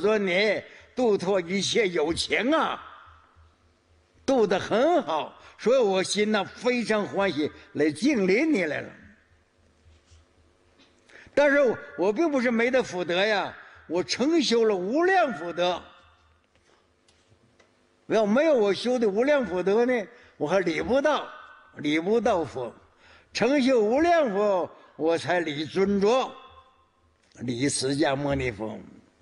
尊你度脱一切有情啊，度得很好，所以我心呢非常欢喜来敬礼你来了。但是我并不是没得福德呀，我成修了无量福德。要没有我修的无量福德呢，我还礼不到佛。成就无量佛，我才礼尊着，礼释迦牟尼佛。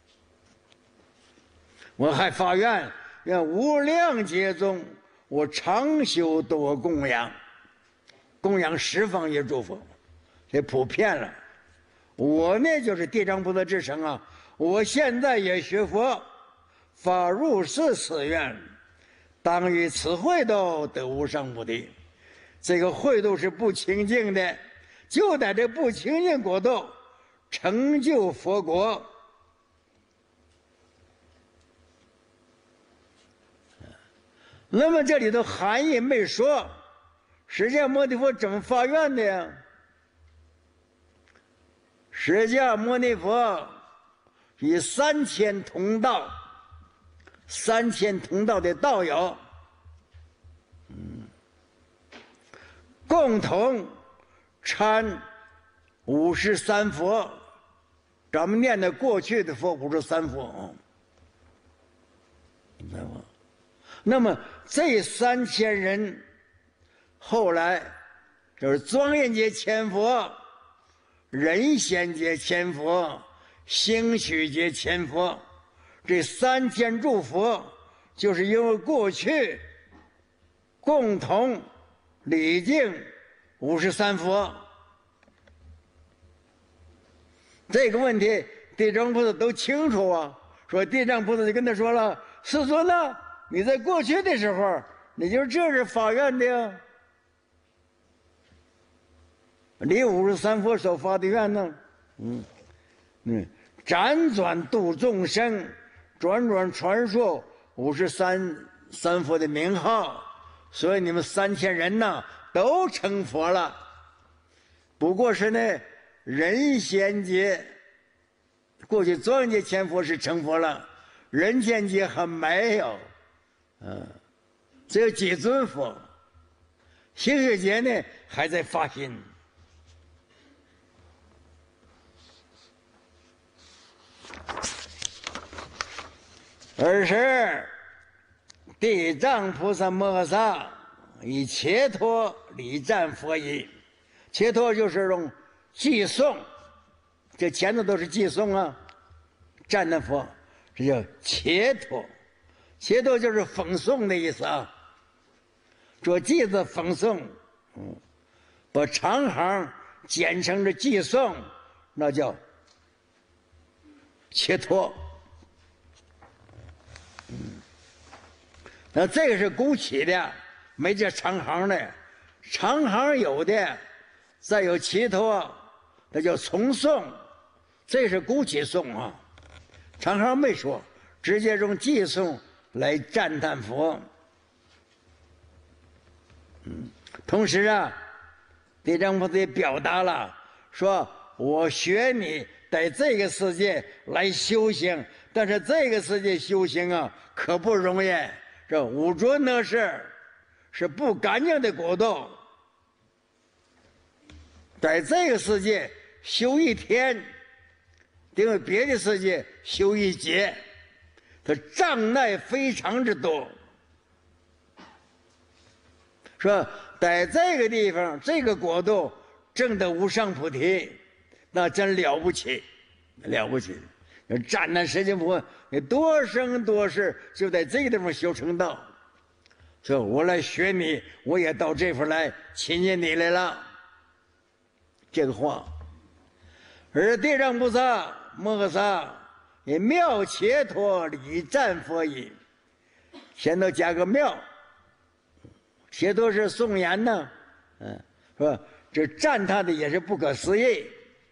我还发愿，愿无量劫中，我常修多供养，供养十方一诸佛，这普遍了。我呢就是地藏菩萨之身啊，我现在也学佛，发如是此愿，当于此会都得无上菩提。这个会度是不清净的，就在这不清净国度成就佛国。那么这里头含义没说，释迦牟尼佛怎么发愿的呀？释迦牟尼佛与3000同道，3000同道的道友，共同参53佛，咱们念的过去的佛53佛，明白吗？那么这3000人后来就是庄严劫千佛、人仙劫千佛、兴许劫千佛，这3000诸佛就是因为过去共同礼敬53佛。这个问题地藏菩萨都清楚啊，说地藏菩萨就跟他说了：“世尊呢，你在过去的时候，你就这是发愿的呀。你53佛所发的愿呢，辗转度众生，转转传说53佛的名号，所以你们3000人呢都成佛了。不过是呢，人仙界过去庄严劫千佛是成佛了，人间界还没有，只有几尊佛。兴许劫呢还在发心。尔时地藏菩萨摩诃萨以伽陀礼赞佛已。伽陀就是用偈颂，这前头都是偈颂啊，赞的佛，这叫伽陀。伽陀就是讽诵的意思啊，做偈子讽诵，把长行简称着偈颂，那叫伽陀。那这个是古起的，没这长行的，长行有的，再有其陀，那叫重诵，这是古起颂啊。长行没说，直接用偈颂来赞叹佛。同时啊，地藏菩萨也表达了，说我学你在这个世界来修行，但是这个世界修行啊，可不容易。这五浊恶世是不干净的国度，在这个世界修一天，因为别的世界修一劫，它障碍非常之多。说在这个地方这个国度证得无上菩提，那真了不起，了不起。赞叹释迦佛，你多生多世就在这个地方修成道，所以我来学你，我也到这块来亲近你来了。这个话，而地藏菩萨摩诃萨也妙伽陀礼赞佛已，前头加个妙，伽陀是颂言呢，是吧？这赞他的也是不可思议。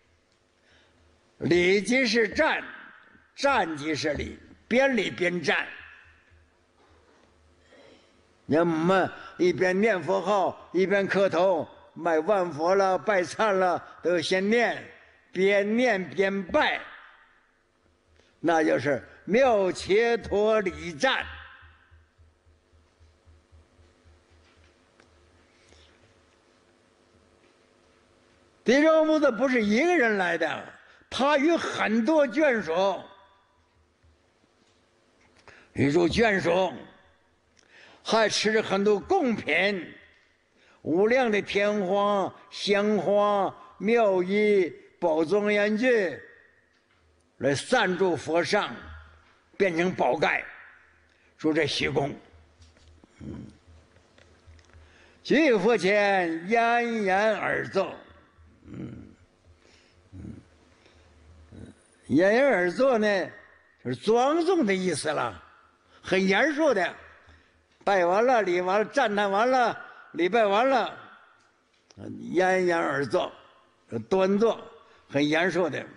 礼即是赞，赞即是礼，边礼边赞。我们一边念佛号，一边磕头，拜万佛了，拜忏了，都先念，边念边拜，那就是妙切陀礼赞。地藏菩萨不是一个人来的，他与很多眷属，与诸眷属，还持着很多贡品，无量的天花、香花、妙衣、宝庄严具，来散住佛上，变成宝盖，说这虚空。举佛前嫣然而坐。嫣然而坐呢，就是庄重的意思了，很严肃的。拜完了，礼完了，赞叹完了，礼拜完了，嫣然而坐，端坐，很严肃的。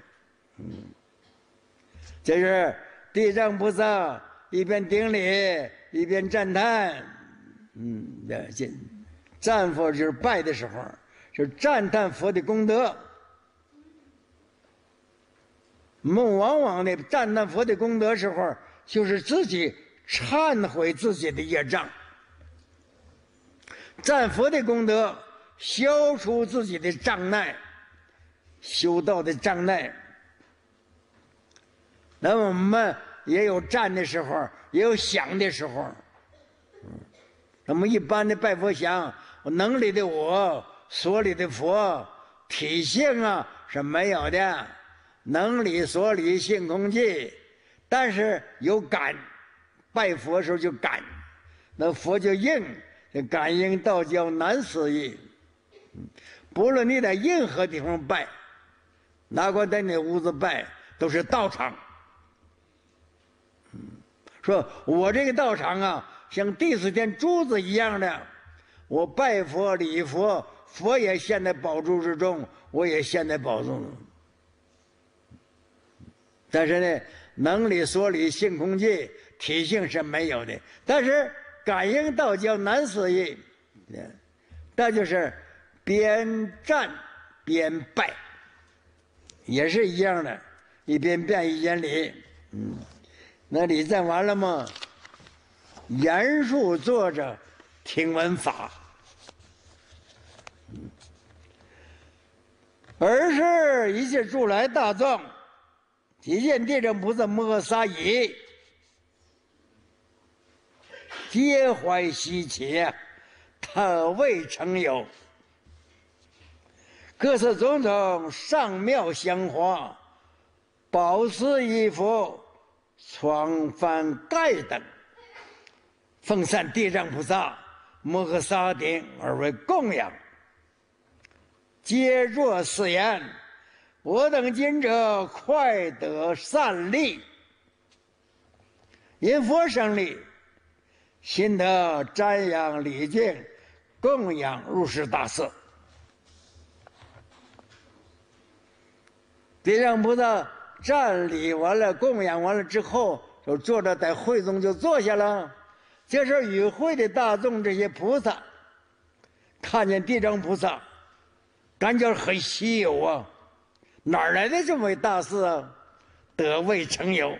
这是地藏菩萨一边顶礼一边赞叹。这赞佛就是拜的时候，就是赞叹佛的功德。我们往往的赞叹佛的功德时候，就是自己忏悔自己的业障，赞佛的功德，消除自己的障碍，修道的障碍。那我们也有赞的时候，也有想的时候。那么一般的拜佛想，能里的我，所里的佛，体性啊是没有的。能理所理性空寂，但是有感，拜佛时候就感，那佛就应，感应道交难思议。不论你在任何地方拜，哪管在那屋子拜，都是道场。说我这个道场啊，像第四天珠子一样的，我拜佛礼佛，佛也现在宝珠之中，我也现在宝珠中。但是呢，能理所理性空寂，体性是没有的。但是感应道交难思议，那就是边赞边拜，也是一样的，一边拜一边礼。那礼赞完了吗？严肃坐着听闻法。而是一切诸来大众，即见地藏菩萨摩诃萨已，皆怀希奇，他未曾有。各色种种上妙香花，宝丝衣服，床幡盖等，奉散地藏菩萨摩诃萨顶而为供养。皆若是言：我等今者快得善利，因佛生利，心得瞻仰礼敬，供养如是大事。地藏菩萨赞礼完了，供养完了之后，就坐着在会中就坐下了。这时候与会的大众这些菩萨看见地藏菩萨，感觉很稀有啊，哪来的这么位大事啊？得未曾有。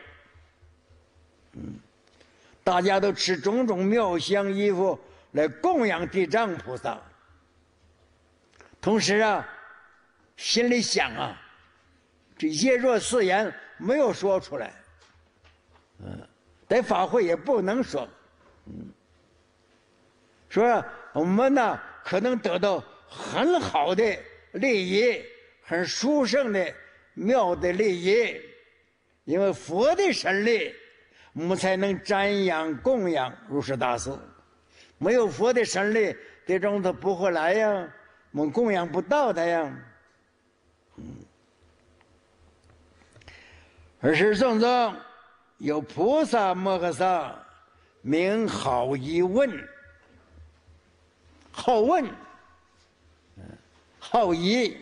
大家都持种种妙香衣服来供养地藏菩萨，同时啊，心里想啊，这叶若四言没有说出来，在法会也不能说，说我们呢可能得到很好的利益，很殊胜的妙的利益，因为佛的神力，我们才能瞻仰供养如是大事。没有佛的神力，地藏他不会来呀，我们供养不到他呀。而是众中有菩萨摩诃萨，名好疑问，好问，好疑，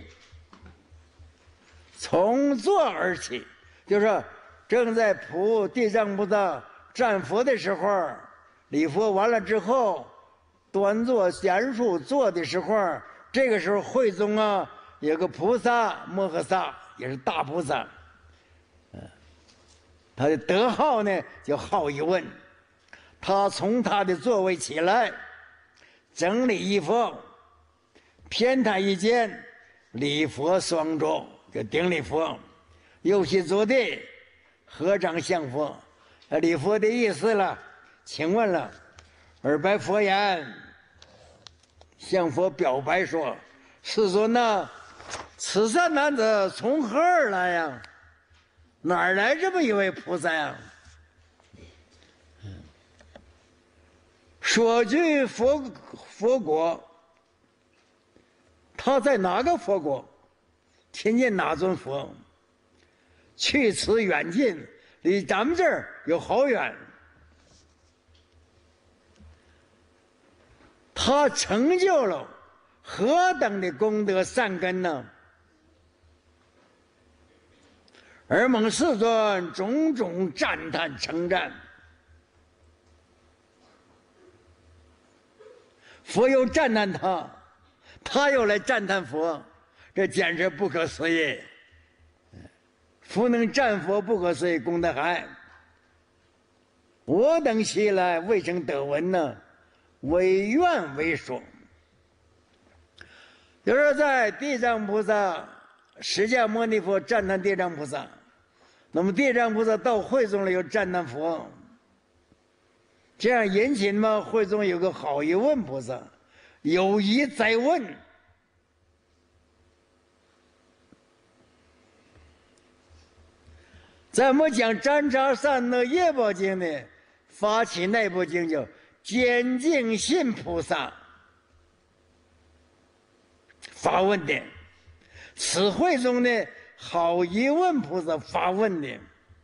从坐而起，就是正在地藏菩萨赞佛的时候，礼佛完了之后，端坐严肃坐的时候，这个时候会中啊有个菩萨摩诃萨，也是大菩萨， 他的德号呢叫好一问。他从他的座位起来，整理衣服，偏袒一肩，礼佛双足，就顶礼佛，右膝着地，合掌向佛。礼佛的意思了，请问了，耳白佛言，向佛表白说：“世尊呐，此善男子从何而来呀？哪儿来这么一位菩萨呀？所居佛国，他在哪个佛国？亲近哪尊佛？去此远近，离咱们这儿有好远。他成就了何等的功德善根呢？”而蒙世尊种种赞叹称赞。佛又赞叹他，他又来赞叹佛，这简直不可思议。佛能赞佛，不可思议功德海。我等昔来未曾得闻呢，唯愿为说。就是在地藏菩萨、释迦牟尼佛赞叹地藏菩萨，那么地藏菩萨到会中了又赞叹佛，这样引起嘛，会中有个好一问菩萨，有疑再问。咱们讲占察善恶业报经呢，发起那部经叫坚净信菩萨发问的，此会中呢好一问菩萨发问的，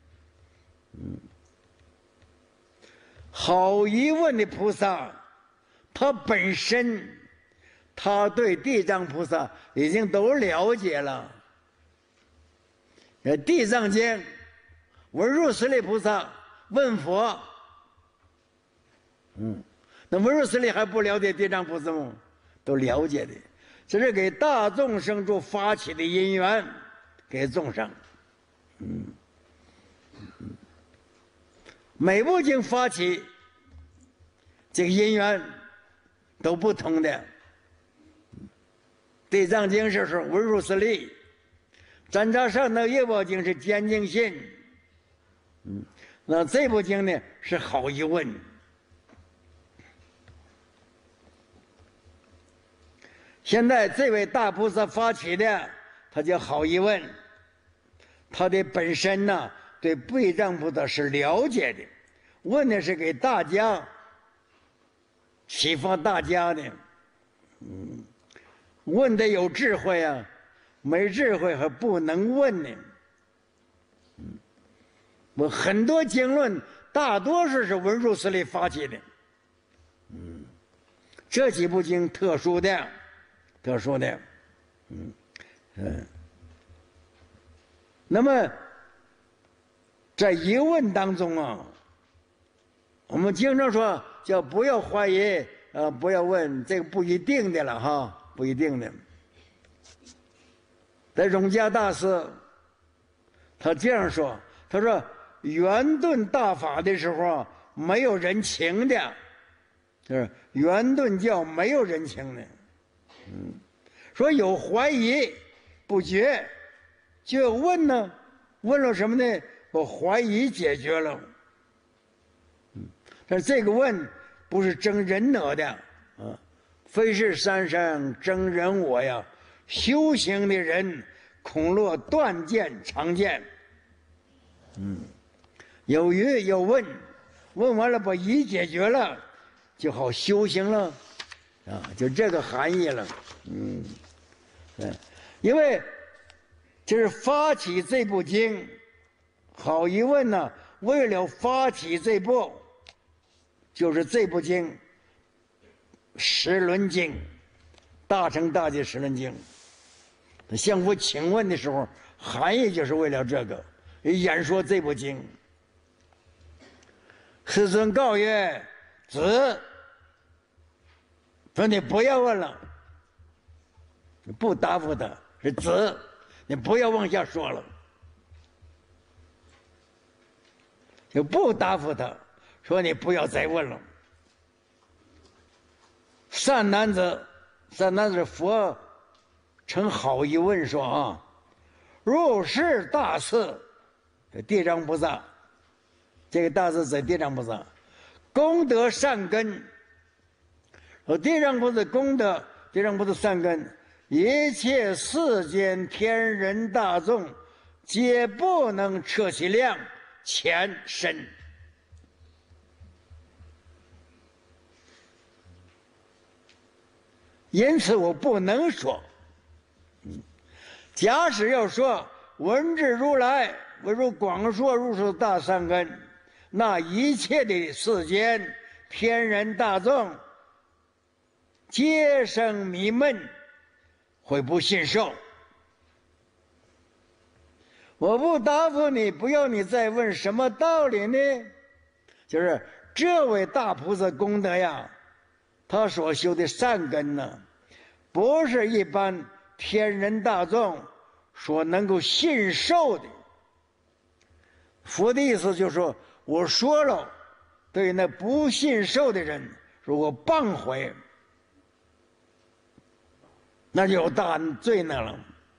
好一问的菩萨，他本身他对地藏菩萨已经都了解了。地藏经文殊师利菩萨问佛，那文殊师利还不了解地藏菩萨吗？都了解的，这是给大众生做发起的因缘，给众生。每部经发起这个因缘都不同的。地藏经是说文殊师利，占察善恶业报经是坚净信。那这部经呢是好一问。现在这位大菩萨发起的，他叫好一问，他的本身呢对地藏菩萨是了解的，问的是给大家启发大家的。问的有智慧啊，没智慧还不能问呢。我很多经论大多数是文殊师利发起的，这几部经特殊的，那么在疑问当中啊，我们经常说叫不要怀疑，不要问，这个不一定的了哈，不一定的。在永嘉大师，他这样说，他说圆顿大法的时候没有人情的，就是圆顿教没有人情的。说有怀疑不决，就要问呢，问了什么呢？我怀疑解决了。但是这个问不是争人我的啊，非是三生争人我呀。修行的人恐落断见常见。有疑有问，问完了把疑解决了，就好修行了，就这个含义了。因为就是发起这部经，好一问呢，为了发起这部，就是这部经十轮经，大乘大戒十轮经。向佛请问的时候，含义就是为了这个演说这部经。世尊告曰：“子，说你不要问了，你不答复他，是子，你不要往下说了。 就不答复他，说你不要再问了。善男子佛称好一问说啊，如是大士，地藏菩萨，这个大士在地藏菩萨，功德善根，地藏菩萨功德，地藏菩萨善根，一切世间天人大众，皆不能测其量，浅深。因此我不能说。假使要说文字如来为如广说如是大善根，那一切的世间天人大众皆生迷闷，会不信受。我不答复你，不要你再问什么道理呢？就是这位大菩萨功德呀，他所修的善根呢，不是一般天人大众所能够信受的。佛的意思就是说，我说了，对那不信受的人，如果谤毁，那就有大罪呢了。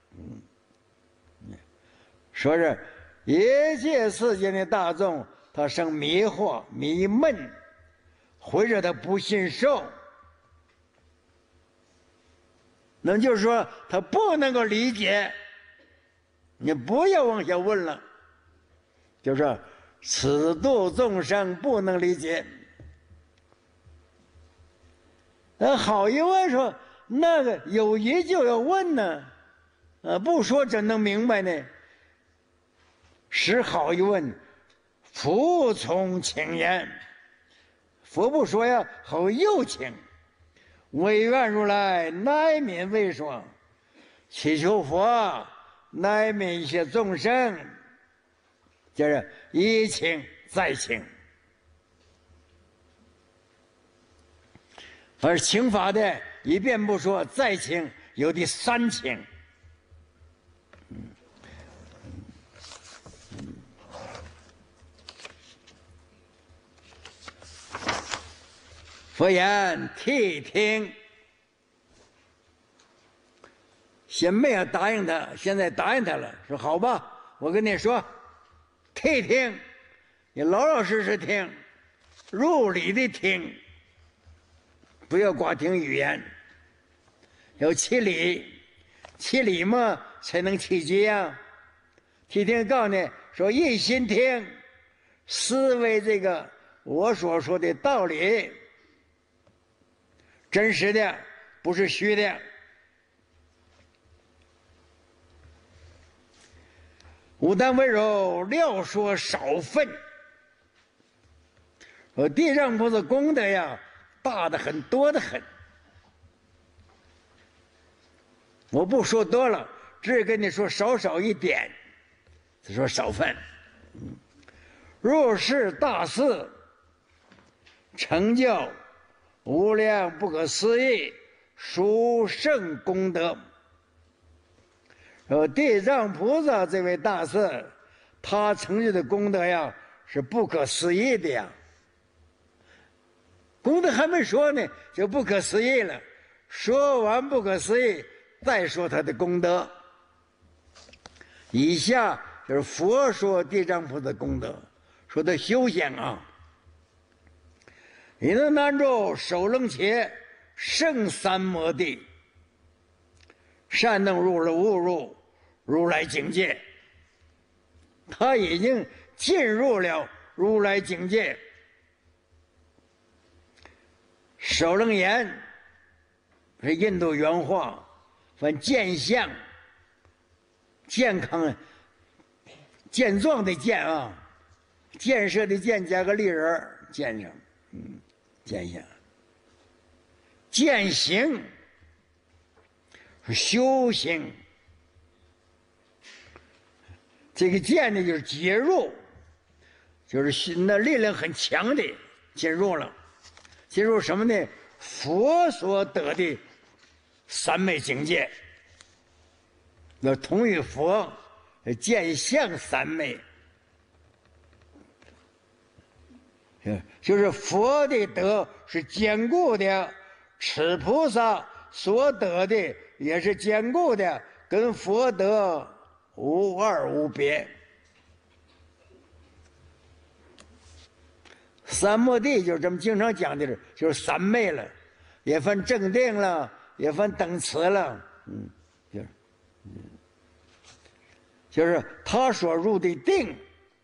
说是一切世间的大众，他生迷惑、迷闷，或者他不信受，那就是说他不能够理解。你不要往下问了，就是此度众生不能理解。好一问说，那个有疑就要问呢，不说怎能明白呢？使好一问，服从请言。佛不说呀，好又请。唯愿如来乃悯为说，祈求佛乃悯一切众生。就是一请再请，而请法的一遍不说，再请，有的三请。佛言谛听，先没有答应他，现在答应他了，说好吧，我跟你说，谛听，你老老实实听，入理的听，不要光听语言，要起理，起理嘛才能起结呀。谛听告诉你说，一心听，思维这个我所说的道理。真实的，不是虚的。吾当为柔，料说少分。地藏菩萨功德呀，大的很，多的很。我不说多了，只跟你说少一点，就说少分。若是大事，成就无量不可思议殊胜功德。地藏菩萨这位大士，他成就的功德呀，是不可思议的呀。功德还没说呢，就不可思议了。说完不可思议，再说他的功德。以下就是佛说地藏菩萨功德，说的修行啊。你能难住首楞伽胜三摩地，善能入了悟入如来境界。他已经进入了如来境界。首楞严是印度原话，分健相，健康健壮的健啊，建设的建加个立人，健上，见相，践行是修行。这个践呢，就是接入，就是那力量很强的进入了。进入什么呢？佛所得的三昧境界，那同于佛见相三昧。 就是佛的德是坚固的，持菩萨所得的也是坚固的，跟佛德无二无别。三摩地就是这么经常讲的，就是三昧了，也分正定了，也分等持了，就是他所入的定，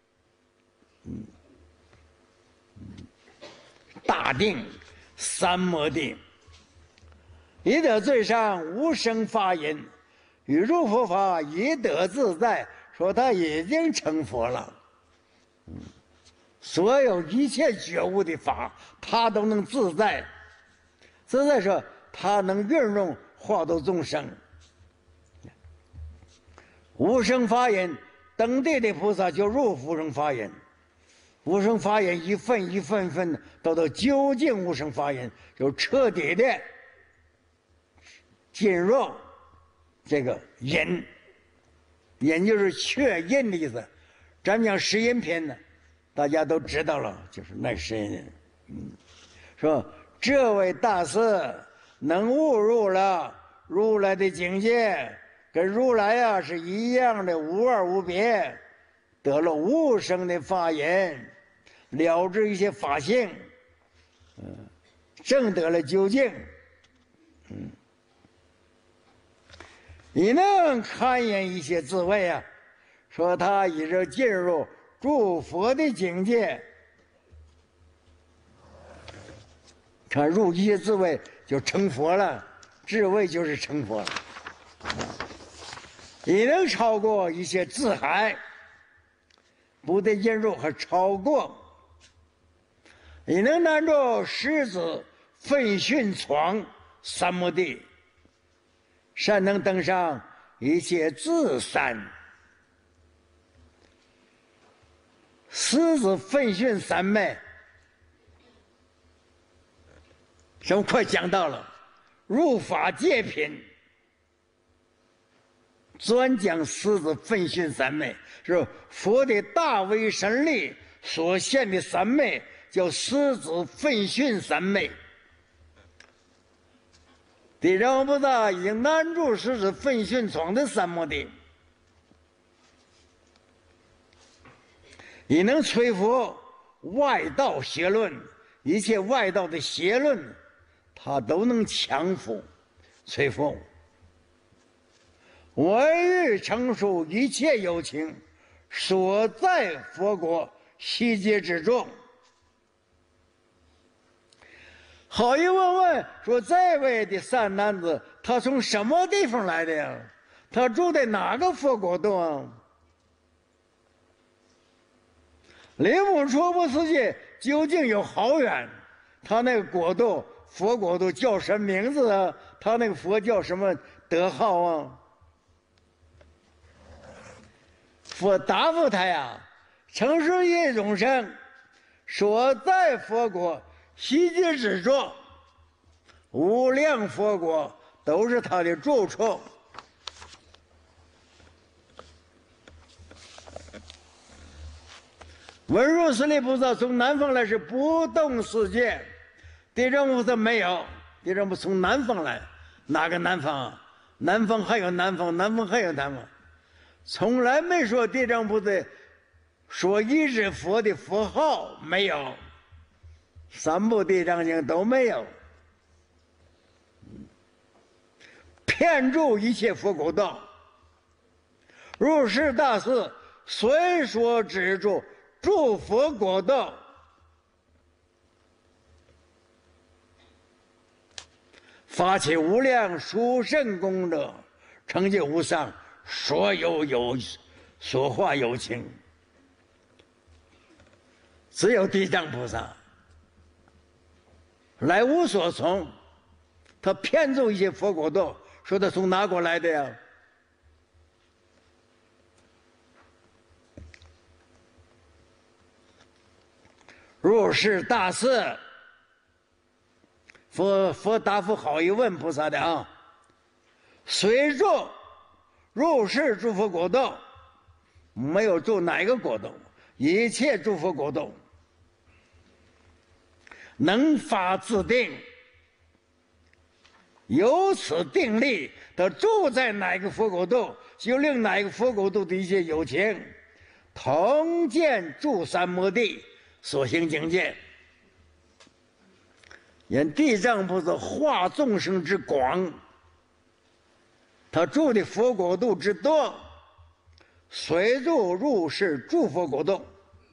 大定三摩地，一得最上无生法隐，与入佛法一得自在，说他已经成佛了。所有一切觉悟的法，他都能自在。自在说，他能运用化度众生。无生法隐，登地的菩萨就入无生法隐。无生法隐一分一分分到究竟无生法隐，就彻底的进入这个隐。隐就是确印的意思。咱讲十音品呢，大家都知道了，就是那十音。说这位大师能悟入了如来的境界，跟如来啊是一样的，无二无别，得了无生的法隐，了知一些法性，证得了究竟，你能看见一些滋味啊。说他已经进入诸佛的境界，看入一些滋味就成佛了，智慧就是成佛了。也能超过一些自海，不得进入还超过，也能难住狮子奋迅闯三摩地，善能登上一切自山。狮子奋迅三昧，这么快讲到了入法界品，专讲狮子奋迅三昧，是佛的大威神力所现的三昧，叫狮子奋迅三昧。地藏菩萨已经难住狮子奋迅闯的三摩地，也能摧伏外道邪论，一切外道的邪论，他都能降服、摧伏。唯欲成熟一切有情，所在佛国悉皆之中。好一问说，这位的善男子，他从什么地方来的呀？他住在哪个佛国度啊？离母初步世界究竟有好远？他那个国度，佛国度叫什么名字啊？他那个佛叫什么德号啊？佛答复他呀：成世业众生所在佛国悉皆之处，无量佛国都是他的住处。文殊师利菩萨从南方来是不动世界，地藏菩萨没有，地藏菩萨从南方来，哪个南方啊？南方还有南方，南方还有南方，从来没说地藏菩萨说一日佛的佛号没有，三部地藏经都没有，遍住一切佛国道。入世大士随所指住诸佛国道，发起无量殊胜功德，成就无上所有所化有情。只有地藏菩萨来无所从，他骗住一些佛国道，说他从哪国来的呀？入世大士，佛答复好一问菩萨的啊，随住入世诸佛国道，没有住哪个国度，一切诸佛国度， 能发自定。由此定力，他住在哪个佛国度，就令哪个佛国度的一切有情同见住三摩地所行境界。因地藏菩萨化众生之广，他住的佛国度之多，随入是诸佛国度，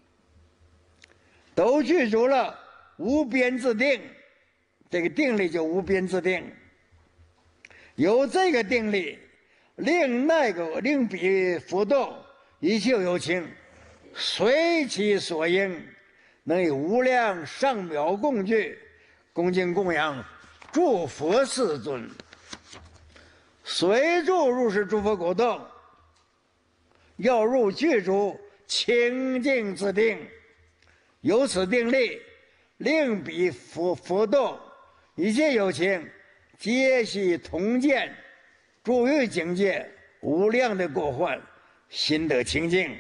都具足了无边自定。这个定力就无边自定。有这个定力，令彼佛度一切有情随其所应，能以无量上妙供具恭敬供养诸佛世尊，随入是诸佛国度，要入具足清净自定。由此定力，令彼佛度一切有情皆悉同见诸欲境界无量的过患，心得清净。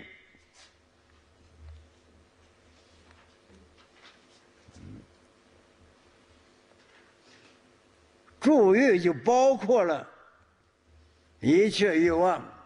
诸欲就包括了一切欲望。